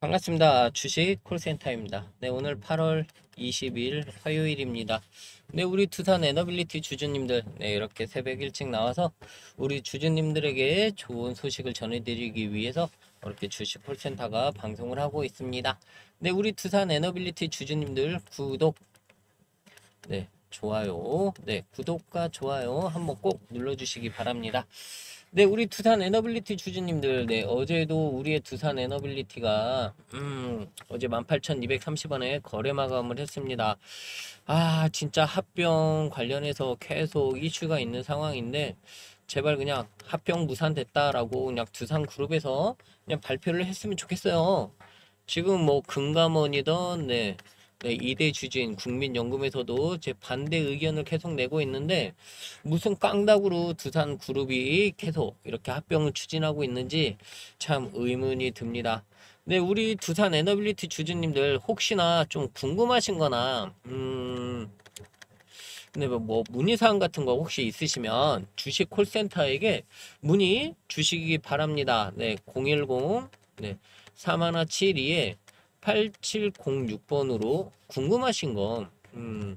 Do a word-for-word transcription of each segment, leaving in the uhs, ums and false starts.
반갑습니다. 주식 콜센터입니다. 네, 오늘 팔월 이십일 화요일입니다. 네, 우리 두산 에너빌리티 주주님들, 네, 이렇게 새벽 일찍 나와서 우리 주주님들에게 좋은 소식을 전해드리기 위해서 이렇게 주식 콜센터가 방송을 하고 있습니다. 네, 우리 두산 에너빌리티 주주님들 구독, 네, 좋아요, 네, 구독과 좋아요 한번 꼭 눌러주시기 바랍니다. 네, 우리 두산 에너빌리티 주주님들, 네, 어제도 우리의 두산 에너빌리티가, 음, 어제 만 팔천이백삼십 원에 거래 마감을 했습니다. 아, 진짜 합병 관련해서 계속 이슈가 있는 상황인데, 제발 그냥 합병 무산됐다라고 그냥 두산 그룹에서 그냥 발표를 했으면 좋겠어요. 지금 뭐 금감원이던 네, 네, 이 대 주주인 국민연금에서도 제 반대 의견을 계속 내고 있는데 무슨 깡다구로 두산 그룹이 계속 이렇게 합병을 추진하고 있는지 참 의문이 듭니다. 네, 우리 두산 에너빌리티 주주님들 혹시나 좀 궁금하신 거나 음, 네, 뭐, 뭐 문의사항 같은 거 혹시 있으시면 주식 콜센터에게 문의 주시기 바랍니다. 네, 공일공 네, 사일칠이에 팔칠공육 번으로 궁금하신 거, 음,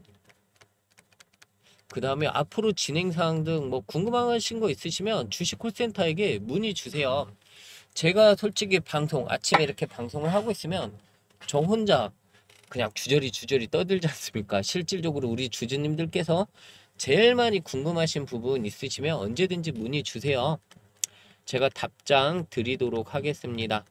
그 다음에 앞으로 진행사항 등 뭐 궁금하신 거 있으시면 주식 콜센터에게 문의 주세요. 제가 솔직히 방송, 아침에 이렇게 방송을 하고 있으면 저 혼자 그냥 주저리 주저리 떠들지 않습니까? 실질적으로 우리 주주님들께서 제일 많이 궁금하신 부분 있으시면 언제든지 문의 주세요. 제가 답장 드리도록 하겠습니다.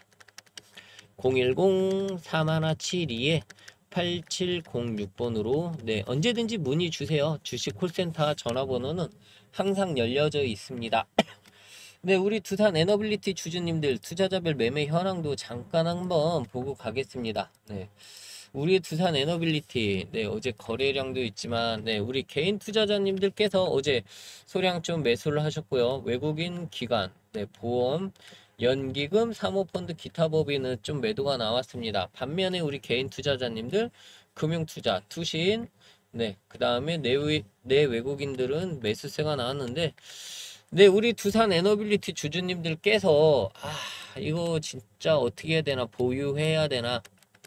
공일공 사일칠이에 팔칠공육 번으로 네, 언제든지 문의 주세요. 주식 콜센터 전화번호는 항상 열려져 있습니다. 네, 우리 두산 에너빌리티 주주님들 투자자별 매매 현황도 잠깐 한번 보고 가겠습니다. 네. 우리 두산 에너빌리티, 네, 어제 거래량도 있지만, 네, 우리 개인 투자자님들께서 어제 소량 좀 매수를 하셨고요. 외국인 기관, 네, 보험, 연기금, 사모펀드, 기타 법인은 좀 매도가 나왔습니다. 반면에 우리 개인 투자자님들, 금융투자, 투신, 네, 그 다음에 내외, 내외국인들은 매수세가 나왔는데, 네, 우리 두산 에너빌리티 주주님들께서, 아, 이거 진짜 어떻게 해야 되나, 보유해야 되나,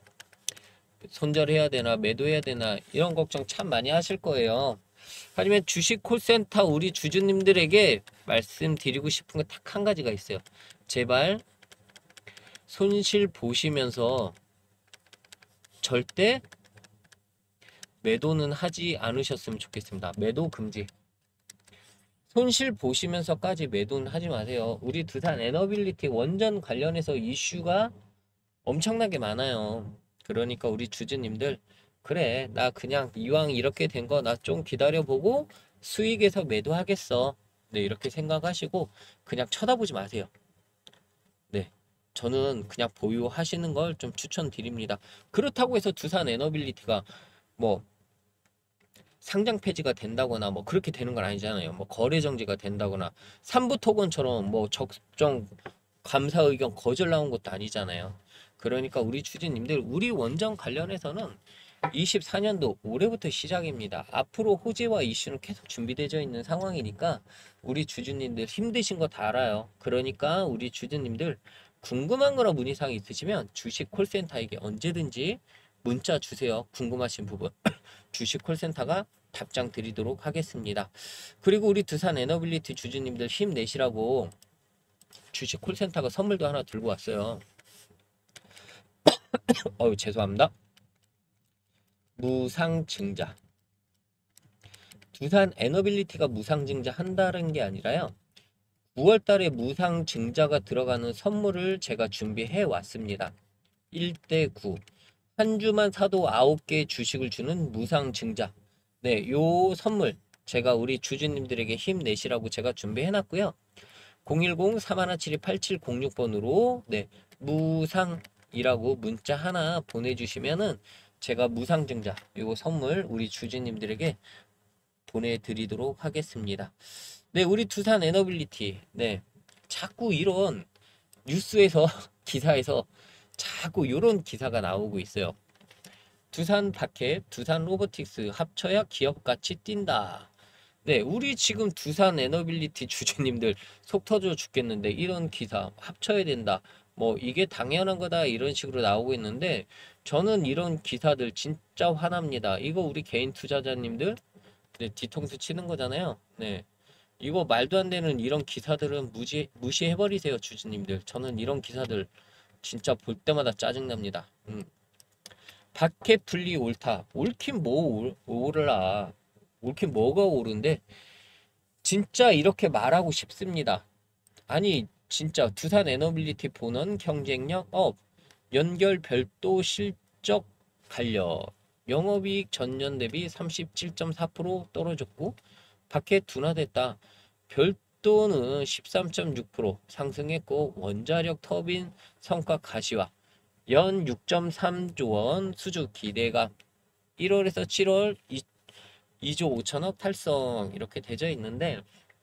손절해야 되나 매도해야 되나 이런 걱정 참 많이 하실 거예요. 하지만 주식 콜센터 우리 주주님들에게 말씀드리고 싶은 게 딱 한 가지가 있어요. 제발 손실 보시면서 절대 매도는 하지 않으셨으면 좋겠습니다. 매도 금지. 손실 보시면서까지 매도는 하지 마세요. 우리 두산 에너빌리티 원전 관련해서 이슈가 엄청나게 많아요. 그러니까 우리 주주님들, 그래, 나 그냥 이왕 이렇게 된 거 나 좀 기다려보고 수익에서 매도하겠어. 네, 이렇게 생각하시고 그냥 쳐다보지 마세요. 네, 저는 그냥 보유하시는 걸 좀 추천드립니다. 그렇다고 해서 두산 에너빌리티가 뭐 상장 폐지가 된다거나 뭐 그렇게 되는 건 아니잖아요. 뭐 거래 정지가 된다거나 삼부토건처럼 뭐 적정 감사 의견 거절 나온 것도 아니잖아요. 그러니까 우리 주주님들 우리 원전 관련해서는 이십사 년도 올해부터 시작입니다. 앞으로 호재와 이슈는 계속 준비되어 있는 상황이니까 우리 주주님들 힘드신 거 다 알아요. 그러니까 우리 주주님들 궁금한 거나 문의사항 있으시면 주식 콜센터에게 언제든지 문자 주세요. 궁금하신 부분 주식 콜센터가 답장 드리도록 하겠습니다. 그리고 우리 두산 에너빌리티 주주님들 힘내시라고 주식 콜센터가 선물도 하나 들고 왔어요. 어유 죄송합니다. 무상증자. 두산 에너빌리티가 무상증자 한다는 게 아니라요. 구월 달에 무상증자가 들어가는 선물을 제가 준비해 왔습니다. 일 대 구. 한 주만 사도 아홉 개 주식을 주는 무상증자. 네, 요 선물 제가 우리 주주님들에게 힘내시라고 제가 준비해 놨고요. 공일공 사일칠이 팔칠공육 번으로 네, 무상이라고 문자 하나 보내주시면은 제가 무상증자 요거 선물 우리 주주님들에게 보내드리도록 하겠습니다. 네, 우리 두산 에너빌리티 네, 자꾸 이런 뉴스에서 기사에서 자꾸 이런 기사가 나오고 있어요. 두산 바켓, 두산 로보틱스 합쳐야 기업가치 뛴다. 네, 우리 지금 두산 에너빌리티 주주님들 속 터져 죽겠는데 이런 기사 합쳐야 된다. 뭐 이게 당연한 거다 이런 식으로 나오고 있는데 저는 이런 기사들 진짜 화납니다. 이거 우리 개인 투자자님들 네, 뒤통수 치는 거잖아요. 네. 이거 말도 안 되는 이런 기사들은 무시, 무시해버리세요, 주주님들. 저는 이런 기사들 진짜 볼 때마다 짜증납니다. 음. 밖에 분리 옳다. 옳긴 뭐 오르라. 옳긴 뭐가 오른데 진짜 이렇게 말하고 싶습니다. 아니 진짜 두산 에너빌리티 본원 경쟁력 업 연결 별도 실적 관련 영업이익 전년 대비 삼십칠 점 사 퍼센트 떨어졌고 밖에 둔화됐다. 별도는 십삼 점 육 퍼센트 상승했고 원자력 터빈 성과 가시화 연 육 점 삼 조 원 수주 기대감 일월에서 칠월 이 조 오천억 달성 이렇게 되어 있는데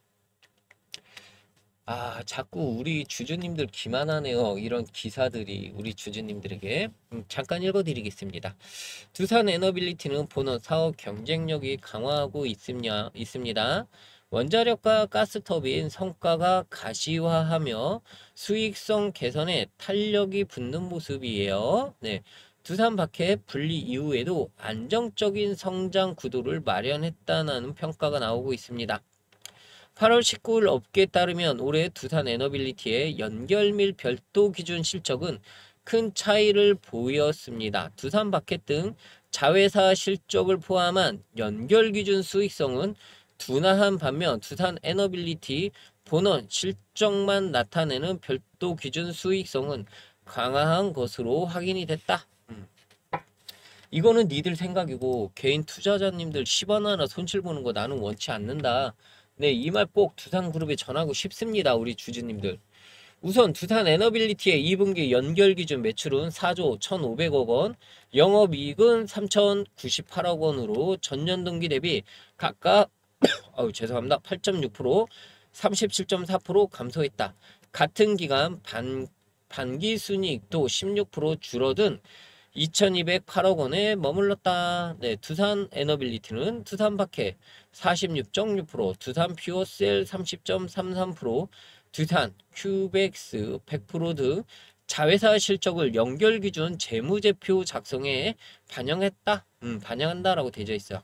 아 자꾸 우리 주주님들 기만하네요. 이런 기사들이 우리 주주님들에게 음, 잠깐 읽어드리겠습니다. 두산 에너빌리티는 본원 사업 경쟁력이 강화하고 있으냐, 있습니다. 원자력과 가스터빈 성과가 가시화하며 수익성 개선에 탄력이 붙는 모습이에요. 네. 두산 바켓 분리 이후에도 안정적인 성장 구도를 마련했다는 평가가 나오고 있습니다. 팔월 십구일 업계에 따르면 올해 두산 에너빌리티의 연결 및 별도 기준 실적은 큰 차이를 보였습니다. 두산 바켓 등 자회사 실적을 포함한 연결 기준 수익성은 둔화한 반면 두산 에너빌리티 본원 실적만 나타내는 별도 기준 수익성은 강화한 것으로 확인이 됐다. 음. 이거는 니들 생각이고 개인 투자자님들 십 원 하나 손실 보는 거 나는 원치 않는다. 네, 이 말 꼭 두산그룹에 전하고 싶습니다. 우리 주주님들. 우선 두산 에너빌리티의 이 분기 연결 기준 매출은 사조 천오백억 원, 영업이익은 삼천구십팔억 원으로 전년 동기 대비 각각 어우, 죄송합니다. 팔 점 육 퍼센트, 삼십칠 점 사 퍼센트 감소했다. 같은 기간 반, 반기 순이익도 십육 퍼센트 줄어든 이천이백팔억 원에 머물렀다. 네, 두산 에너빌리티는 두산 바켓 사십육 점 육 퍼센트, 두산 퓨어셀 삼십 점 삼삼 퍼센트, 두산 큐백스 백 퍼센트 등 자회사 실적을 연결 기준 재무제표 작성에 반영했다. 음, 반영한다라고 되어 있어요.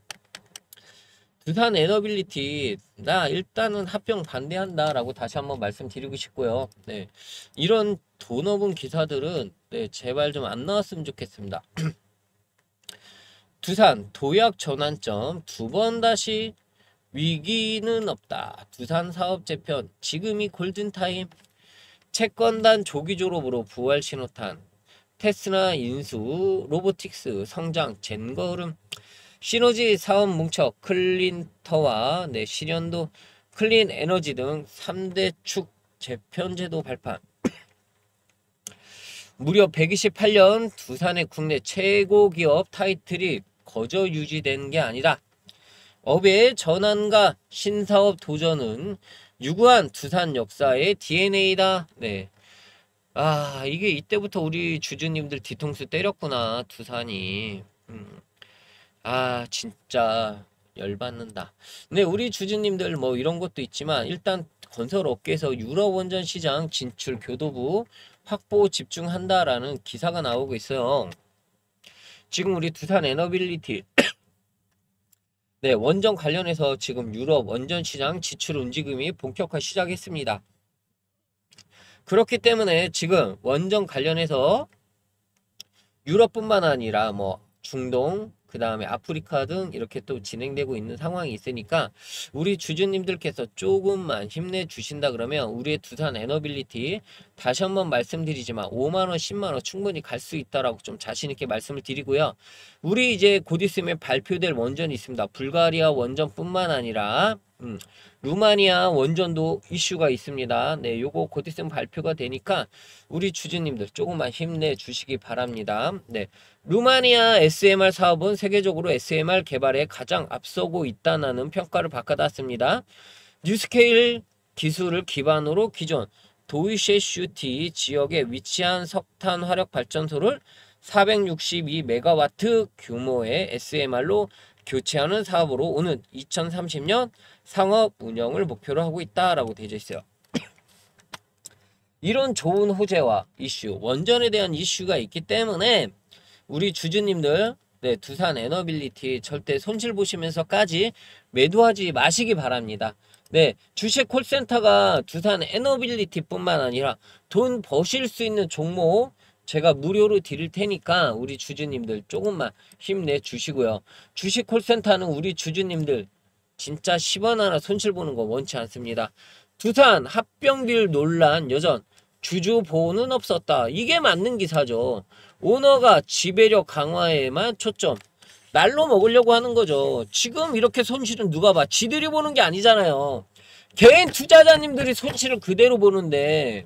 두산 에너빌리티 나 일단은 합병 반대한다라고 다시 한번 말씀드리고 싶고요. 네, 이런 돈 없은 기사들은 네, 제발 좀 안 나왔으면 좋겠습니다. 두산 도약 전환점 두 번 다시 위기는 없다. 두산 사업 재편 지금이 골든타임. 채권단 조기 졸업으로 부활 신호탄. 테스라 인수 로보틱스 성장 젠거 흐름. 시너지 사업 뭉쳐 클린터와 네, 실현도 클린 에너지 등 삼 대 축 재편제도 발판. 무려 백이십팔 년 두산의 국내 최고 기업 타이틀이 거저 유지된 게 아니다. 업의 전환과 신사업 도전은 유구한 두산 역사의 디엔에이다. 네. 아, 이게 이때부터 우리 주주님들 뒤통수 때렸구나, 두산이. 음. 아, 진짜 열받는다. 네, 우리 주주님들 뭐 이런 것도 있지만 일단 건설 업계에서 유럽 원전 시장 진출 교도부 확보 집중한다라는 기사가 나오고 있어요. 지금 우리 두산 에너빌리티 네, 원전 관련해서 지금 유럽 원전 시장 지출 움직임이 본격화 시작했습니다. 그렇기 때문에 지금 원전 관련해서 유럽뿐만 아니라 뭐 중동 그 다음에 아프리카 등 이렇게 또 진행되고 있는 상황이 있으니까 우리 주주님들께서 조금만 힘내주신다 그러면 우리의 두산 에너빌리티 다시 한번 말씀드리지만 오만 원, 십만 원 충분히 갈 수 있다라고 좀 자신있게 말씀을 드리고요. 우리 이제 곧 있으면 발표될 원전이 있습니다. 불가리아 원전뿐만 아니라 음, 루마니아 원전도 이슈가 있습니다. 네, 요거 곧 있으면 발표가 되니까 우리 주주님들 조금만 힘내주시기 바랍니다. 네. 루마니아 에스엠알 사업은 세계적으로 에스엠알 개발에 가장 앞서고 있다는 평가를 받아왔습니다. 뉴스케일 기술을 기반으로 기존 도이셰슈티 지역에 위치한 석탄 화력 발전소를 사백육십이 메가와트 규모의 에스엠알로 교체하는 사업으로 오는 이천삼십 년 상업 운영을 목표로 하고 있다라고 되어 있어요. 이런 좋은 호재와 이슈, 원전에 대한 이슈가 있기 때문에 우리 주주님들 네, 두산 에너빌리티 절대 손실 보시면서까지 매도하지 마시기 바랍니다. 네, 주식 콜센터가 두산 에너빌리티뿐만 아니라 돈 버실 수 있는 종목 제가 무료로 드릴 테니까 우리 주주님들 조금만 힘내 주시고요. 주식 콜센터는 우리 주주님들 진짜 십 원 하나 손실 보는 거 원치 않습니다. 두산 합병비율 논란 여전 주주 보호는 없었다. 이게 맞는 기사죠. 오너가 지배력 강화에만 초점. 날로 먹으려고 하는 거죠. 지금 이렇게 손실은 누가 봐. 지들이 보는 게 아니잖아요. 개인 투자자님들이 손실을 그대로 보는데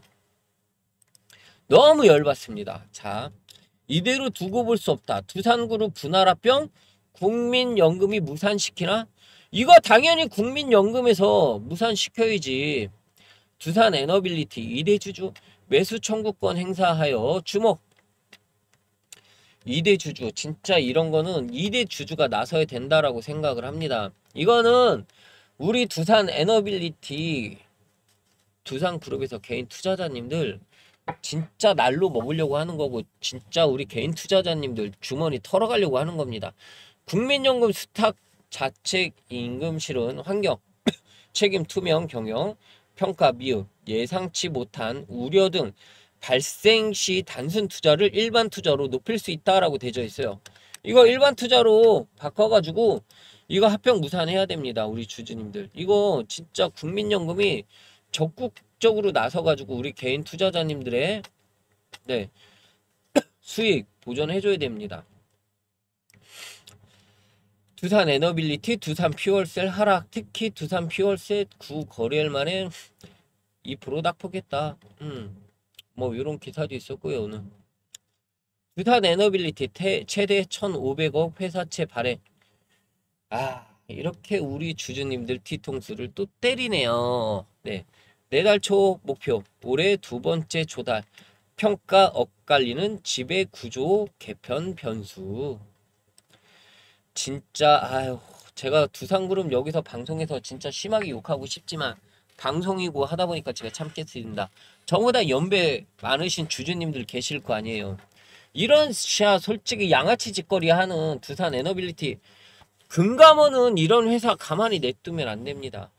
너무 열받습니다. 자, 이대로 두고 볼 수 없다. 두산그룹 분할 합병 국민연금이 무산시키나? 이거 당연히 국민연금에서 무산시켜야지. 두산 에너빌리티 이 대 주주 매수 청구권 행사하여 주목. 이 대 주주 진짜 이런 거는 이 대 주주가 나서야 된다라고 생각을 합니다. 이거는 우리 두산 에너빌리티 두산그룹에서 개인 투자자님들 진짜 날로 먹으려고 하는 거고 진짜 우리 개인 투자자님들 주머니 털어가려고 하는 겁니다. 국민연금 스탁 자책 임금 실현 환경 책임 투명 경영 평가 미흡 예상치 못한 우려 등 발생 시 단순 투자를 일반 투자로 높일 수 있다라고 되어 있어요. 이거 일반 투자로 바꿔가지고 이거 합병 무산해야 됩니다. 우리 주주님들. 이거 진짜 국민연금이 적극적으로 나서가지고 우리 개인 투자자님들의 네 수익 보전해줘야 됩니다. 두산 에너빌리티, 두산 퓨얼셀 하락. 특히 두산 퓨얼셀 구 거래일 만에 이 퍼센트 낙폭했다. 음, 뭐 이런 기사도 있었고요. 오늘 두산 에너빌리티 태, 최대 천오백억 회사채 발행. 아, 이렇게 우리 주주님들 뒤통수를 또 때리네요. 네, 내달 초 목표 올해 두 번째 조달. 평가 엇갈리는 지배 구조 개편 변수. 진짜 아유 제가 두산그룹 여기서 방송에서 진짜 심하게 욕하고 싶지만 방송이고 하다 보니까 제가 참겠습니다. 저보다 연배 많으신 주주님들 계실 거 아니에요. 이런 샤 솔직히 양아치 짓거리 하는 두산 에너빌리티 금감원은 이런 회사 가만히 냅두면 안 됩니다.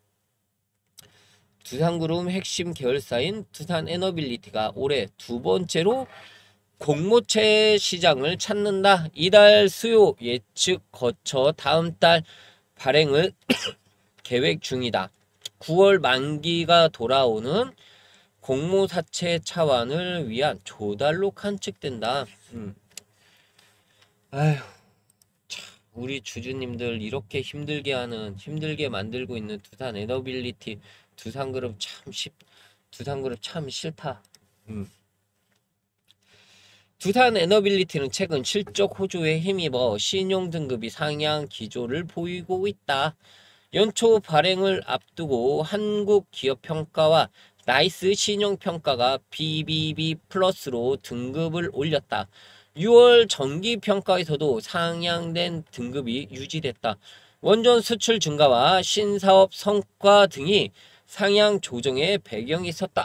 두산그룹 핵심 계열사인 두산 에너빌리티가 올해 두 번째로 공모채 시장을 찾는다. 이달 수요 예측 거쳐 다음 달 발행을 계획 중이다. 구월 만기가 돌아오는 공모사채 차환을 위한 조달로 관측된다. 음. 아휴, 참, 우리 주주님들 이렇게 힘들게 하는 힘들게 만들고 있는 두산 에너빌리티 두산그룹 참 십, 두산그룹 참 싫다. 음. 두산 에너빌리티는 최근 실적 호조에 힘입어 신용 등급이 상향 기조를 보이고 있다. 연초 발행을 앞두고 한국기업평가와 나이스 신용평가가 비비비 플러스로 등급을 올렸다. 유월 정기평가에서도 상향된 등급이 유지됐다. 원전 수출 증가와 신사업 성과 등이 상향 조정의 배경이 있었다.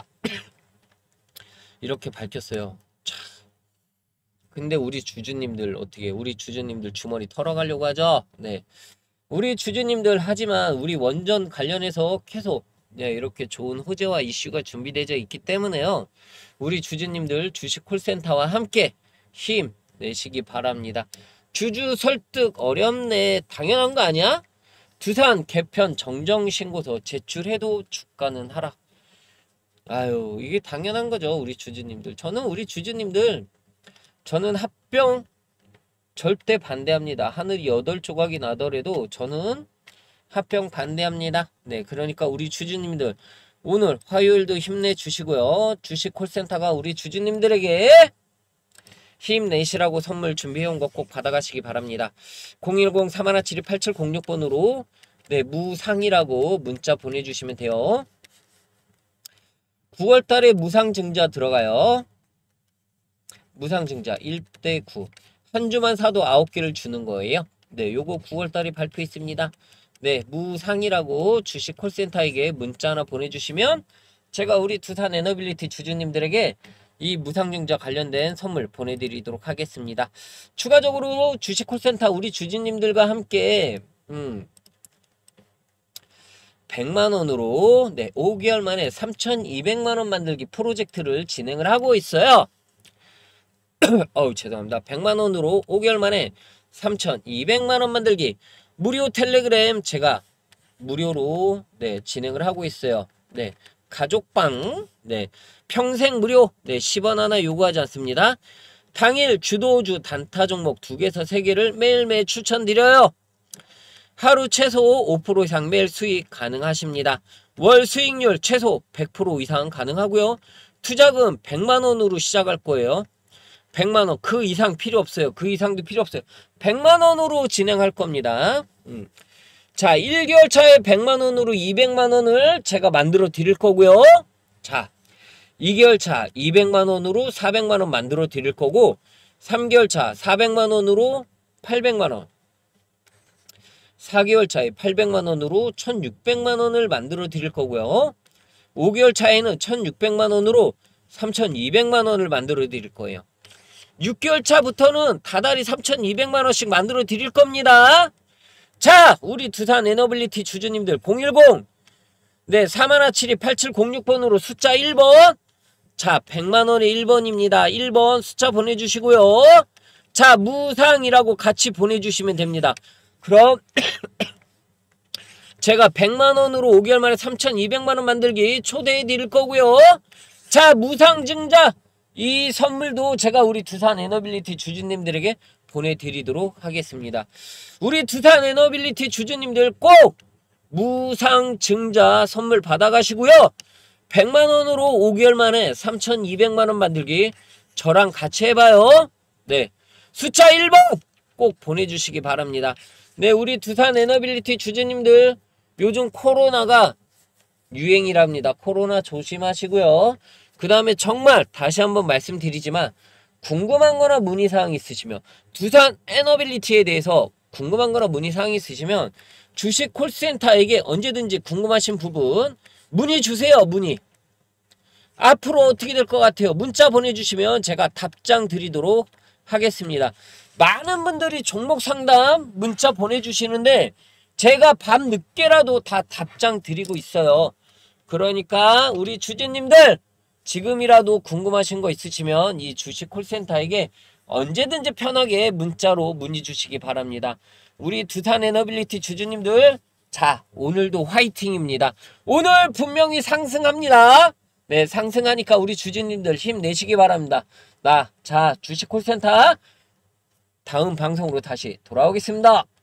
이렇게 밝혔어요. 근데 우리 주주님들 어떻게 우리 주주님들 주머니 털어가려고 하죠? 네, 우리 주주님들 하지만 우리 원전 관련해서 계속 네, 이렇게 좋은 호재와 이슈가 준비되어 있기 때문에요. 우리 주주님들 주식 콜센터와 함께 힘 내시기 바랍니다. 주주 설득 어렵네. 당연한 거 아니야? 두산 개편 정정신고서 제출해도 주가는 하락. 아유, 이게 당연한 거죠. 우리 주주님들. 저는 우리 주주님들 저는 합병 절대 반대합니다. 하늘이 여덟 조각이 나더라도 저는 합병 반대합니다. 네, 그러니까 우리 주주님들 오늘 화요일도 힘내주시고요. 주식 콜센터가 우리 주주님들에게 힘내시라고 선물 준비해온 거 꼭 받아가시기 바랍니다. 공일공 삼일칠이 팔칠공육 번으로 네, 무상이라고 문자 보내주시면 돼요. 구월달에 무상증자 들어가요. 무상증자 일 대 구. 한 주만 사도 아홉 개를 주는 거예요. 네, 요거 구월달에 발표했습니다. 네, 무상이라고 주식 콜센터에게 문자 하나 보내주시면 제가 우리 두산 에너빌리티 주주님들에게 이 무상증자 관련된 선물 보내드리도록 하겠습니다. 추가적으로 주식 콜센터 우리 주주님들과 함께 음, 백만 원으로 네, 오 개월 만에 삼천이백만 원 만들기 프로젝트를 진행을 하고 있어요. 어우 죄송합니다. 백만 원으로 오 개월 만에 삼천이백만 원 만들기 무료 텔레그램 제가 무료로 네, 진행을 하고 있어요. 네, 가족방 네, 평생 무료 네, 십 원 하나 요구하지 않습니다. 당일 주도주 단타 종목 두 개에서 세 개를 매일매일 추천드려요. 하루 최소 오 퍼센트 이상 매일 수익 가능하십니다. 월 수익률 최소 백 퍼센트 이상 가능하고요. 투자금 백만 원으로 시작할 거예요. 백만 원 그 이상 필요 없어요. 그 이상도 필요 없어요. 백만 원으로 진행할 겁니다. 음. 자, 일 개월 차에 백만 원으로 이백만 원을 제가 만들어 드릴 거고요. 자, 이 개월 차 이백만 원으로 사백만 원 만들어 드릴 거고, 삼 개월 차 사백만 원으로 팔백만 원, 사 개월 차에 팔백만 원으로 천육백만 원을 만들어 드릴 거고요. 오 개월 차에는 천육백만 원으로 삼천이백만 원을 만들어 드릴 거예요. 육 개월 차부터는 다달이 삼천이백만 원씩 만들어 드릴 겁니다. 자, 우리 두산 에너빌리티 주주님들 공일공 네, 사만사칠이 팔칠공육 번으로 숫자 일 번. 자, 백만 원에 일 번입니다. 일 번 숫자 보내주시고요. 자, 무상이라고 같이 보내주시면 됩니다. 그럼 제가 백만 원으로 오 개월 만에 삼천이백만 원 만들기 초대해 드릴 거고요. 자, 무상증자 이 선물도 제가 우리 두산 에너빌리티 주주님들에게 보내드리도록 하겠습니다. 우리 두산 에너빌리티 주주님들 꼭 무상증자 선물 받아가시고요. 백만 원으로 오 개월 만에 삼천이백만 원 만들기 저랑 같이 해봐요. 네, 숫자 일 번 꼭 보내주시기 바랍니다. 네, 우리 두산 에너빌리티 주주님들 요즘 코로나가 유행이랍니다. 코로나 조심하시고요. 그 다음에 정말 다시 한번 말씀드리지만 궁금한 거나 문의사항 있으시면 두산 에너빌리티에 대해서 궁금한 거나 문의사항 있으시면 주식 콜센터에게 언제든지 궁금하신 부분 문의 주세요. 문의. 앞으로 어떻게 될 것 같아요? 문자 보내주시면 제가 답장 드리도록 하겠습니다. 많은 분들이 종목 상담 문자 보내주시는데 제가 밤 늦게라도 다 답장 드리고 있어요. 그러니까 우리 주주님들 지금이라도 궁금하신 거 있으시면 이 주식 콜센터에게 언제든지 편하게 문자로 문의 주시기 바랍니다. 우리 두산 에너빌리티 주주님들 자, 오늘도 화이팅입니다. 오늘 분명히 상승합니다. 네, 상승하니까 우리 주주님들 힘내시기 바랍니다. 나, 자, 주식 콜센터 다음 방송으로 다시 돌아오겠습니다.